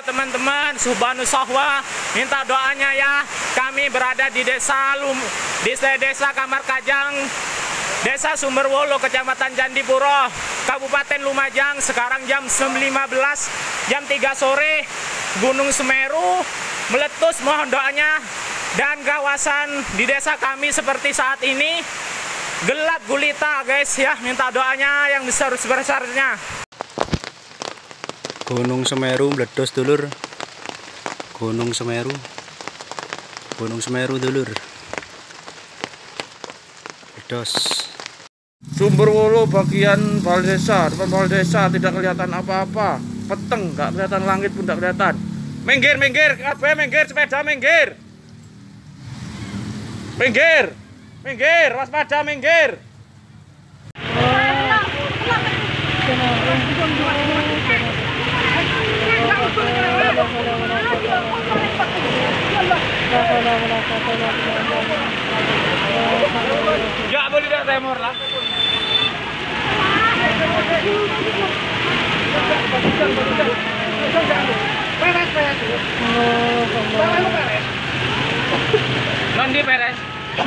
teman-teman, Subhanu Sahwa, minta doanya ya. Kami berada di desa Kamar Kajang, Desa Sumberwolo, Kecamatan Candipuro, Kabupaten Lumajang. Sekarang jam 15, jam 3 sore, Gunung Semeru meletus. Mohon doanya. Dan kawasan di desa kami seperti saat ini gelap gulita guys ya. Minta doanya yang besar-besarnya. Gunung Semeru meledos dulur. Gunung Semeru dulur. Meledos. Sumberwolo bagian Balai Desa, depan Balai Desa tidak kelihatan apa-apa. Peteng, nggak kelihatan, langit pun nggak kelihatan. Minggir, kabeh minggir, sepeda minggir. Minggir, waspada minggir. Ya boleh tidak temor lah. Nanti beres.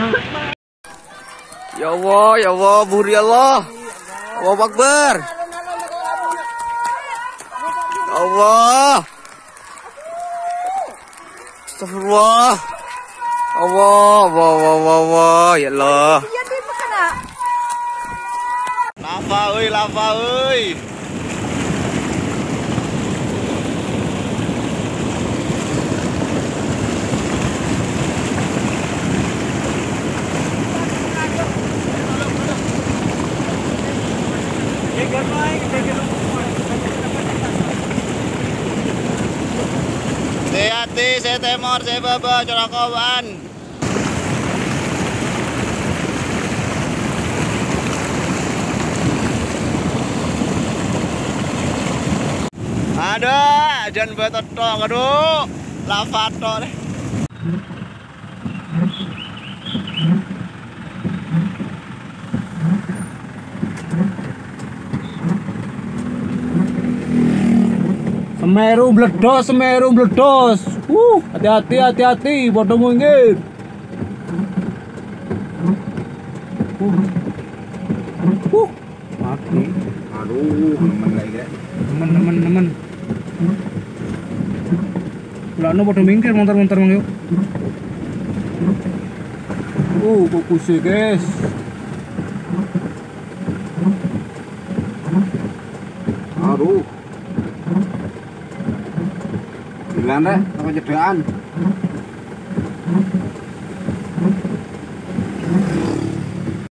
Ya Allah, buri Allah. Allahu Akbar. Ya Allah. Astagfirullah. Allah, ya Allah. Lava euy. Hati-hati, saya temor, saya baba, colakoban. Ada, jangan betot tok, aduh, lava tok deh. Semeru meledos. Hati-hati, bodoh minggir. Mati. Aduh, temen lagi. Temen. Lano bodoh minggir, montar-montar mang yuk. Fokus ya guys. Aduh. Bilang deh, apa jedaan?